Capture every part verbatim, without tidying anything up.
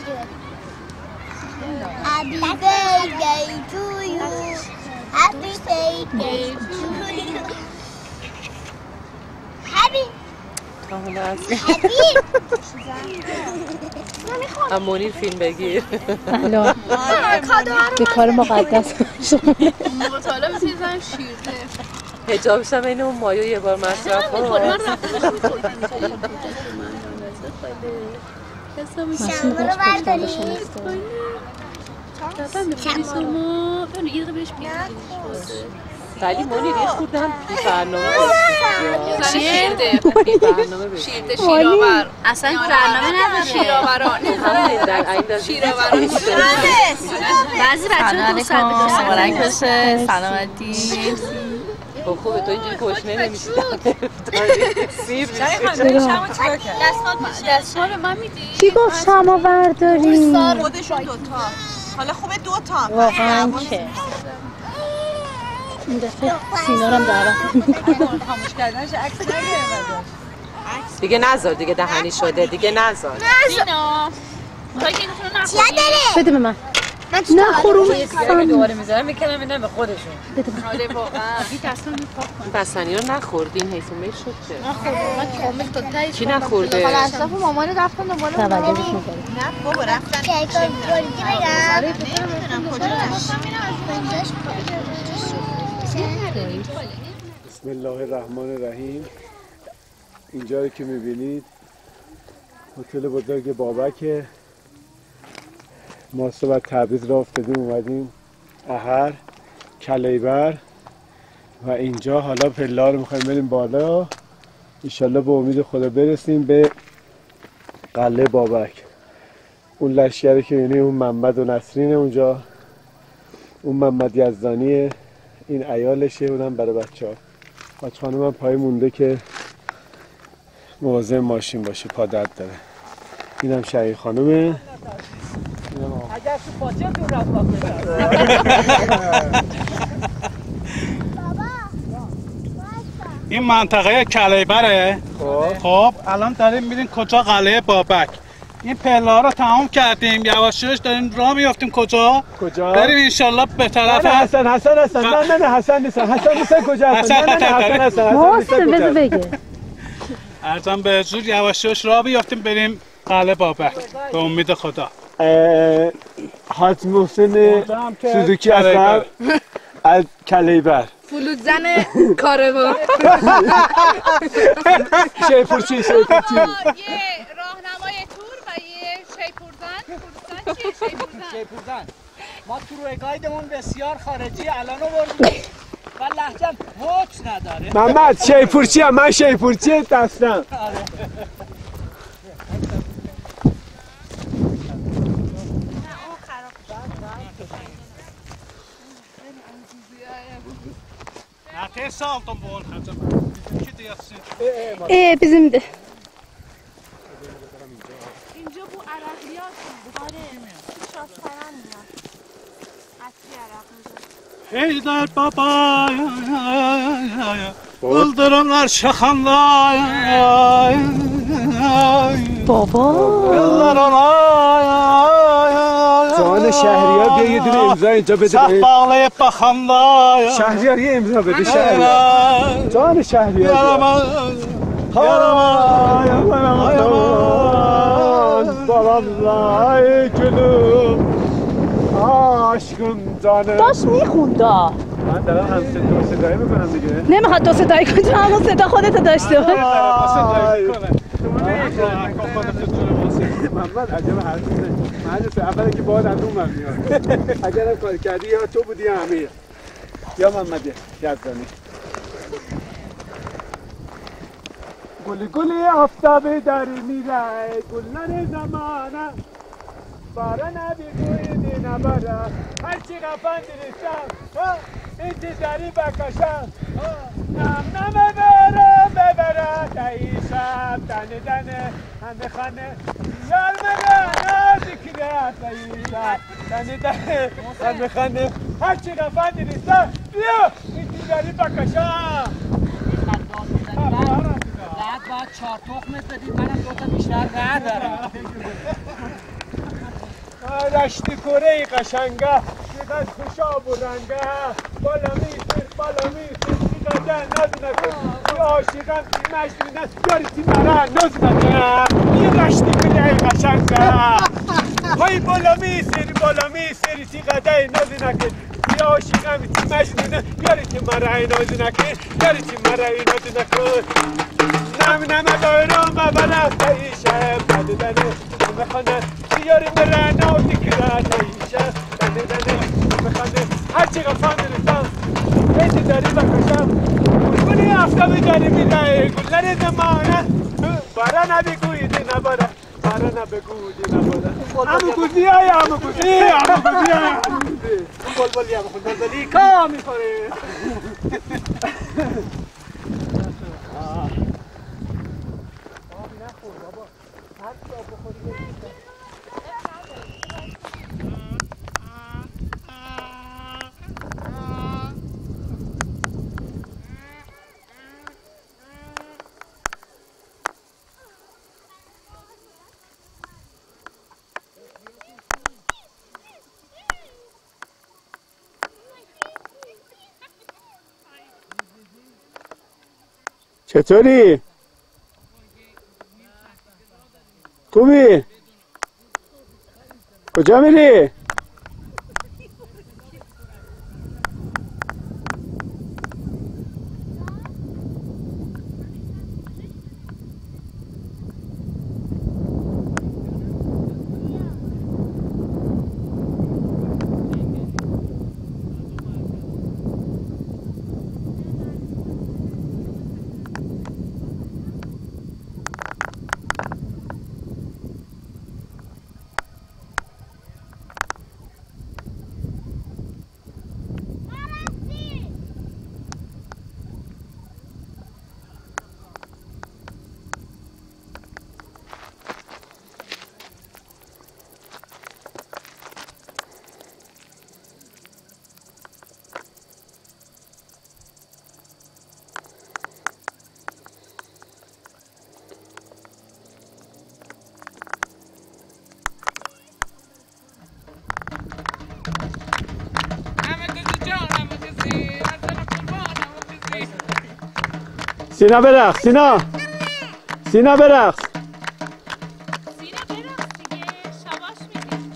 Happy birthday to you. Happy birthday to you. Happy. Happy. امونی فیلم بگیر. الان. به کار مقدس شما. مطالعه مثل زن شیرده. حجابش هم اینه اون مایو یه بار مصرف کن. شما رو بردارید. شما بنو یه دقیقه بهش بیاد. ولی مونی ریخ خوردم بی برنامه شیرده بی برنامه بشید شیرده شیراور اصلا برنامه نداره شیراوران در این در شیراوران بعضی بچه ها دوست دارن مبارک باشه سلامتی خب خوبه تو اینجوری گشنه نمیشید سیر دستمال من میدی؟ کی گفت شما برداری؟ خودشون دوتا حالا خوبه دوتا واقعا که این دفعه سینا رو هم دعوت می‌کنم خاموش کردنش عکس نگیره دیگه نذار دیگه دهنی شده دیگه نذار سینا تا که اینو نخوری بده به من نه خروم سیگار دوباره میذارم میکنم اینم به خودشون آره واقعا این دستم میپاک کن بستنی رو نخوردین حیثومه شد چه نخوردم من کامل تا تایی کی نخورده؟ حالا اصلاف مامان رفتن دنبال تولدش می‌کنه نه بابا رفتن کیک گلگی بگم. نمیدونم کجا رفتن بسم الله الرحمن الرحیم. اینجا رو که میبینید هتل بزرگ بابکه. ما صبح تبریز را افتادیم اومدیم احر کلیبر و اینجا حالا پلا رو میخوایم بریم بالا انشالله به امید خدا برسیم به قلعه بابک. اون لشکری که یعنی اون محمد و نسرین اونجا، اون محمد یزدانیه، این عیالشه، اونم برای بچه ها. حاج خانم هم پای مونده که مواظب ماشین باشه، پا درد داره. اینم شهید خانمه. اگر تو پاچه تو رفت این منطقه کلیبره. خب الان داریم میریم کجا؟ قلعه بابک. این پله رو تمام کردیم، یواش یواش داریم راه میافتیم کجا؟ کجا؟ بریم انشالله به طرف حسن حسن حسن نه نه نه حسن نیستن حسن نیستن کجا هستن؟ نه نه نه حسن هستن حسن نیستن کجا؟ بگه ارزم به حضور یواش یواش راه بیافتیم بریم قلعه بابک به امید خدا. حاج محسن سوزوکی هستم از کلیبر. فلوزن کاروان شیپورچی شیپورچی یه راهنمای تور و یه شیپورزن. فلوزن چیه شیپورزن؟ شیپورزن ما تور گایدمون بسیار خارجی الان آوردیم و لهجه وچ نداره. محمد شیپورچی هم من شیپورچی دستم. Até saltam bom, hacım. İki diyorsun. ای bizim de اینجا بو عرقیات آره شاسترم میاد اصلی عرق میزن Heydar baba Bıldırımlar şakanla بابا Yıllar ona جان شهریار بیا یه دونه امضا اینجا بده. Saf bağlayıp bakanla شهریار یه امضا بده. شهریار جان شهریار Yaraman Yaraman Yaraman Balamlay gülüm aşkım canım. داشت میخوندا من دارم هم صدا صدایی میکنم دیگه. نمیخواد دو صدایی کنی، تو همون صدا خودتو داشته باش. محمد عجب حرف میزنی. مهندس اولی که باد از اون من میاد. اگرم کار کردی یا تو بودی یا امیر یا محمد یزدانی. گلی گلی آفتابی داری میره گلن زمانه بارا نبیگویدی نباره هرچی قفن دریستم انتظاری بکشم نم نم ببره ببره داییشم دنه دنه همه خانه یار مگه نازکیه داییشم دنه دنه همه خانه هرچی قفن دریستم بیا انتظاری بکشم. بعد باید چهار تخم بدید منم دو تا بیشتر ندارم. رشتی کره قشنگه چقدر خوشا برنگه بالا میسر بالا میسر چقدر ناز نکن یه عاشقم تی مشنینه یاری تی مرا ناز نکن یه رشتی کره قشنگه های بالا میسر بالا میسر چقدر ناز نکن یه عاشقم تی مشنینه یاری تی مرا ناز نکن یاری تی مرا ناز نکن نم نم دایرم بابا ایشه بددنه میخونه یاری مرا دیگران ایشه بددنه میخونه هر چی قفان رسام ایتی داری بکشم گلگلی آفتابی داری میده گلر زمانه بارا نبگویدی نباره بارا نبگویدی نباره امو گوزی های امو گوزی امو گوزی های امو گوزی اون بلبلی همو خود بلبلی کام میخوره چطوری؟ خوبی؟ کجا میری؟ سینا برقص سینا سینا برقص سینا برقص دیگه شباش میدیم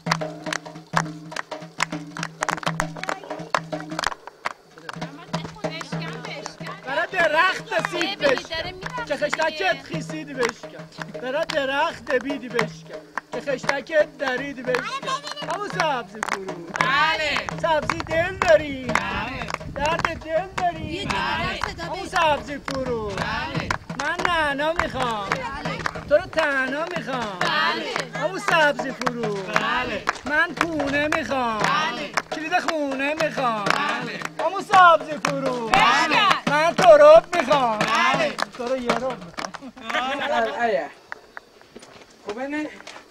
برای درخت سید بشکن که خشتکت خیسیدی بشکن برای درخت بیدی بشکن که خشتکت دریدی بشکن همون سبزی فرو بله سبزی دل داری بله درد دل داری بله همون سبزی فرو بله من نعنا میخوام بله تو رو تنها میخوام بله همون سبزی فرو بله من پونه میخوام بله کلید خونه میخوام بله همون سبزی فرو بشکن من تروب میخوام بله تو رو یه روب میخوام ایه خوبه نه؟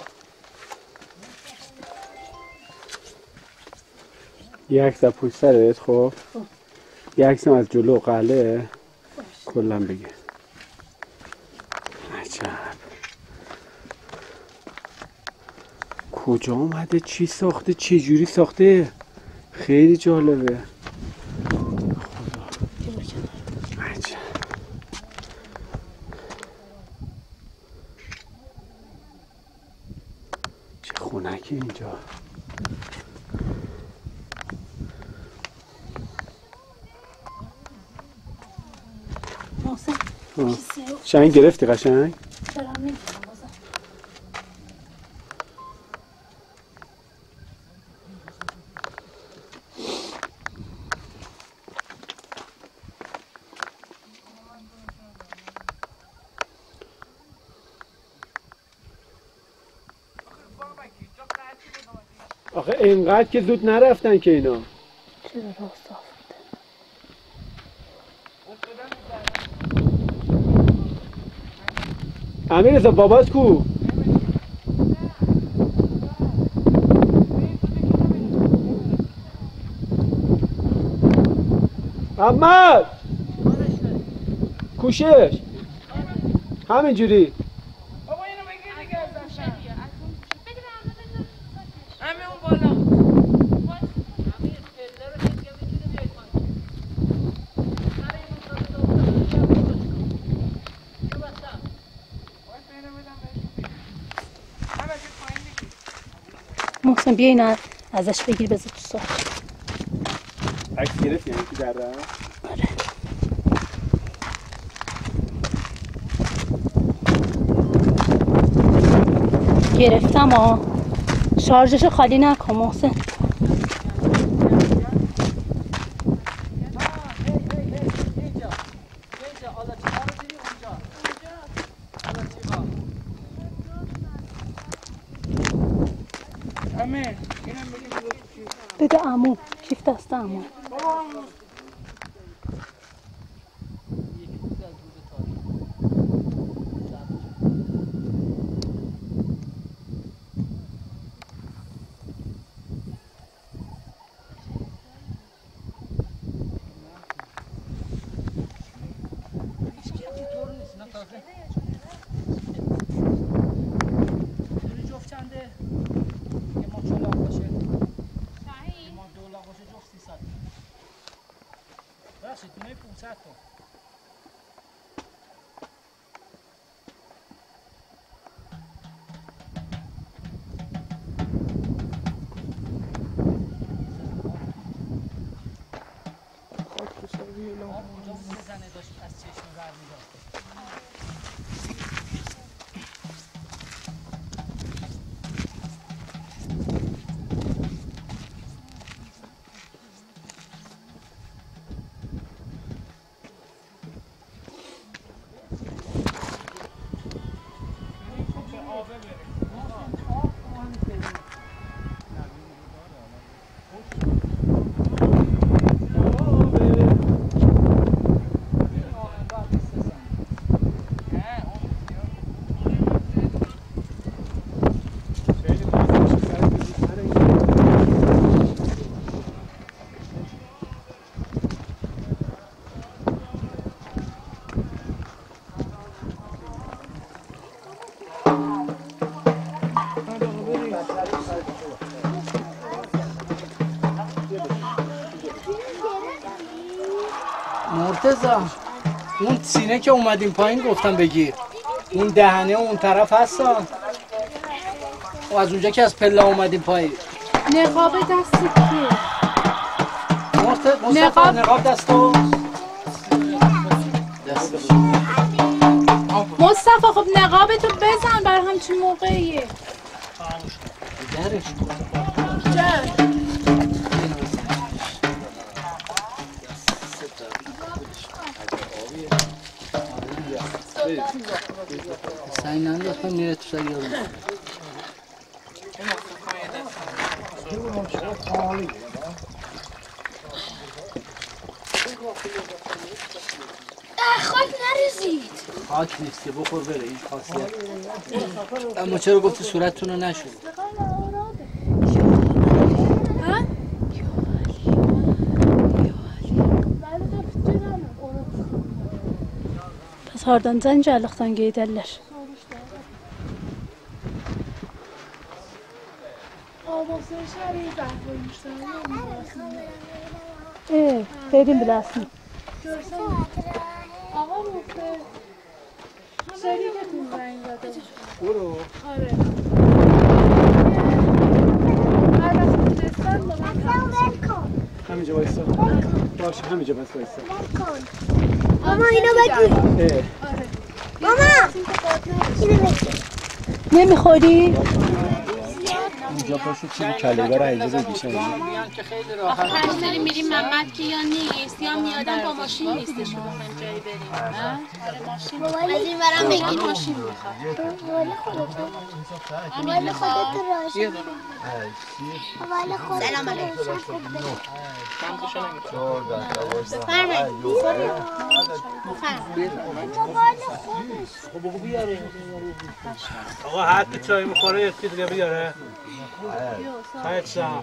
یه عکس از پشت سرت خب یه عکس از جلو قلعه کلا بگه عجب کجا اومده چی ساخته چه جوری ساخته خیلی جالبه خدا عجب چه خونکی اینجا شنگ گرفتی قشنگ؟ آخه اینقدر که زود نرفتن که اینا چرا راست آفرده امیر رضا بابات کو؟ محمد کوشش همینجوری محسن بیا اینو ازش بگیر بذار تو ساعت. عکس گرفت یعنی که در راه؟ آره. گرفتم ها. شارژشو خالی نکن محسن. بده عمو کیف دست عمو. مرتضی اون سینه که اومدیم پایین گفتم بگیر، اون دهنه اون طرف هستا و از اونجا که از پله اومدیم پایین. نقاب دست کیه؟ مرتضی نقاب نقاب دستو دست مصطفی خب نقابتو بزن بر همچین موقعیه. درش چه؟ سعی ننداز کنم میره تو سریال خاک نریزید. خاک نیست که بخور بره این خاصیت. اما چرا گفتی صورتتون رو نشد؟ Hardan Cancallıqdan gedərlər. Ee, dedim biləsin. آقا مفته شریکتون زنگ زده برو. آره هر وقت میرسن با من همینجا وایسا. باشه همینجا بس وایسا. ماما اینو بگو. اه. ماما اینو بگو. نمیخوری؟ اینجا پاشو چیزی کلیبر اینجا بگیشن. آخه هر سری میریم محمد که یا نیست یا میادن با ماشین نیستش رو بخوایم جایی بریم. آره ماشین از این برم بگیر ماشین میخواد. والا خودتون والا خودتون راشه والا خودتون سلام علیکم بفرمایید آقا هر کی چای میخوره یکی دیگه بیاره. خیلی سلام.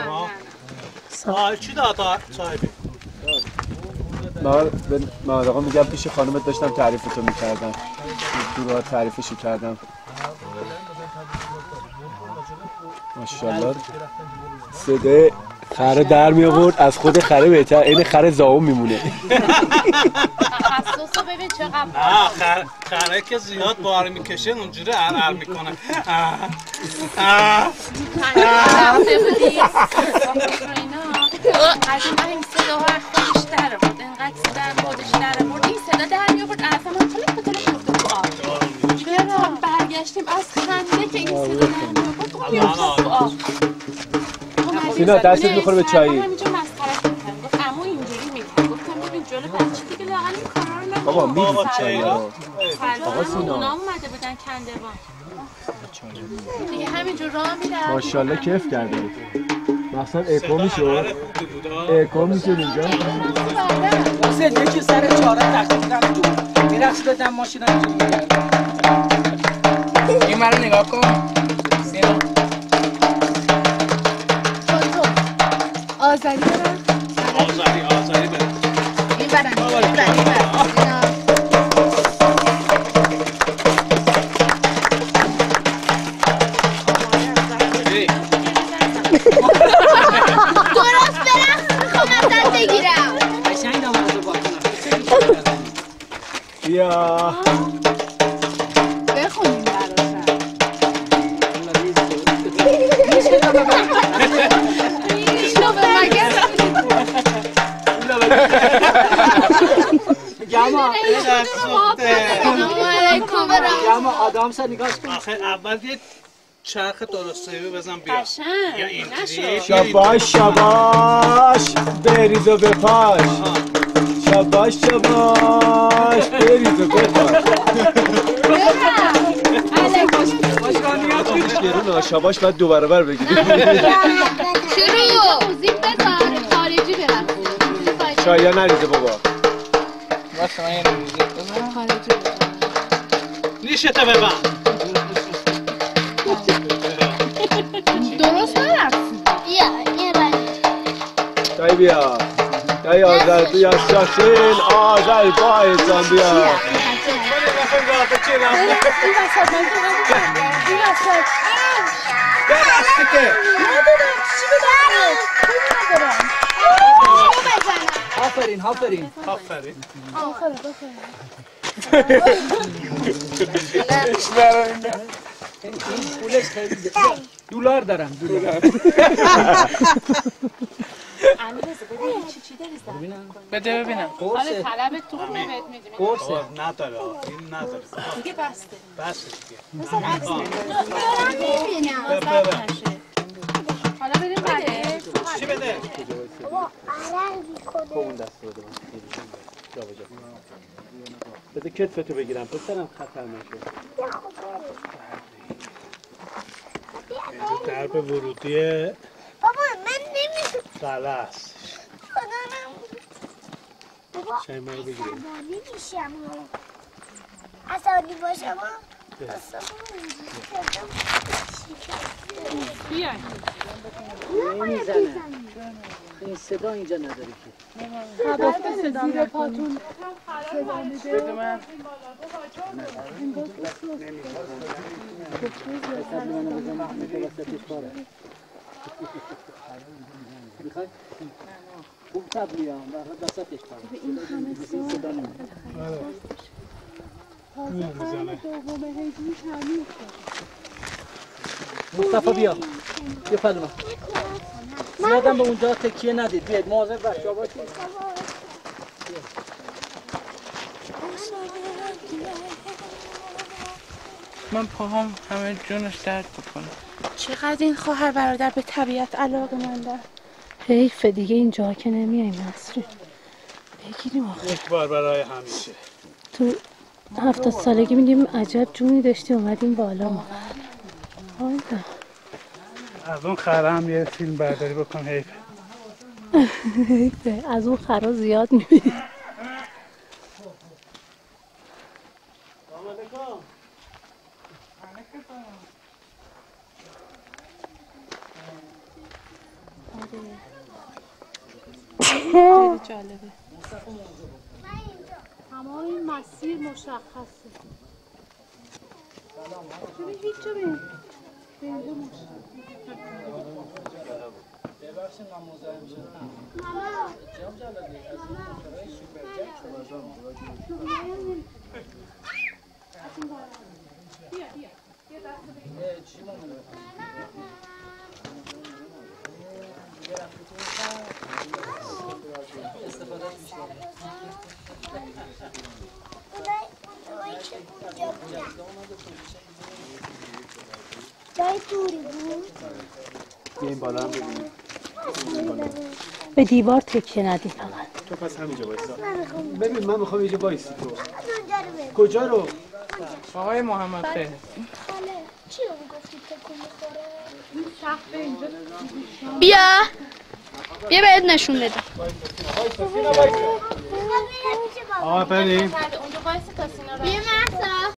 آه چی داد چای بی؟ ما به محمد آقا میگم پیش خانمت داشتم تعریفتو میکردم. تو راه تعریفشو کردم. ماشاءالله صدای خره در می آورد، از خود خره بهتر. این خره زاوم میمونه. تخصصو ببین چقدر نه خر... خره که زیاد بار میکشه اونجوری ار ار میکنه. از این این صداها خودش در بود، اینقدر صدا خودش در بود، این صدا در می آورد اصلا من خیلی بطلش گفته تو آب. چرا برگشتیم از خنده که این صدا در می آورد تو میافتاد تو آب. سینا دستت میخوره به چایی. همینجا مسخرش میکرد، گفت عمو اینجوری میکنه. گفتم ببین جلو بچه دیگه لااقل این کارا رو نکن. بابا میدید چایی رو. آقا سینا اونا اومده بودن کندوان دیگه همینجور راه میرم. ماشاءالله کیف کرده. مثلا اکو میشد اکو میشد اینجا. واسه یکی سر چهاره تخته بودم تو میرخش دادم ماشینا اینجوری میگرد. این مرا نگاه کن سینا آذری برم آذری آذری برم این برم این برم این برم درست برم میخوام ازت بگیرم. قشنگ نمازو با کنم بیا بخونیم براشم اینو به مگه گما علیکم برم گما آدم سر نگاش کن. آخه اول یه چرخ درسته بزن بیا قشنگ یا اینجوری شاباش شاباش بریز و بپاش. شاباش شاباش بریز و بپاش. گرونه شاباش باید دو برابر بگیری. شروع موزیک بذار خارجی برم چایی ها نریزه بابا. واسه من یه موزیک بزن خارجی برم نیشته ببند. درست نرفتی بیا این برم. چایی بیا. چایی آذر بیا شاشین آذر بایزان بیا. این وسط من تو این وسط بلاستیکه ندارم چی بدارم ندارم آفرین آفرین آفرین آخره بخره این پولش خیلی دلار دارم دلار. امیررضا ببین چی چی داری زن بده ببینم حالا قرصه طلب تو خونه بهت میدیم قرصه نداره این نداره دیگه بسته بس دیگه حالا بریم بده چی بده اون دست بده من. جا بجا. بده کتفتو بگیرم پسرم خطر نشه. درب ورودی بابا من نمیتونم. خلاص بابا چای ما رو بگیریم عصبانی میشم. عصبانی باشم بیای نمیزنه. این صدا اینجا نداره که. هدف زیر پاتون بده من. میخوای؟ خوب تبلیه هم در دستش پاره. این همه سال تازه قرن دوم هجری تعمیر شد. مصطفی بیا بیا فلما زیادم به اونجا تکیه ندید. بیاید مواظب بچه‌ها باشید. من پاهم همه جونش درد میکنه. چقدر این خواهر برادر به طبیعت علاقه مندن. حیفه دیگه اینجا که نمیاییم نصری بگیریم آخه. یک بار برای همیشه تو هفتاد سالگی میگیم عجب جونی داشتی اومدیم بالا ما. آیدا از اون خره هم یه فیلم برداری بکن حیفه. حیفه از اون خرا زیاد میبینی. خیلی جالبه. همه این مسیر مشخصه. ببین هیچ جا ببین جای توری بود. این بالا هم ببینید. به دیوار تکیه ندی فقط. تو پس همینجا بایستا. ببین من میخوام اینجا بایستی تو. اونجا رو ببین. کجا رو؟ آقای محمد خیر. خاله چی رو میگفتی تکون میخوره؟ این شخص اینجا بیا بیا بهت نشون بده. آقا بریم. اونجا وایس تا سینا رو بیا مرسا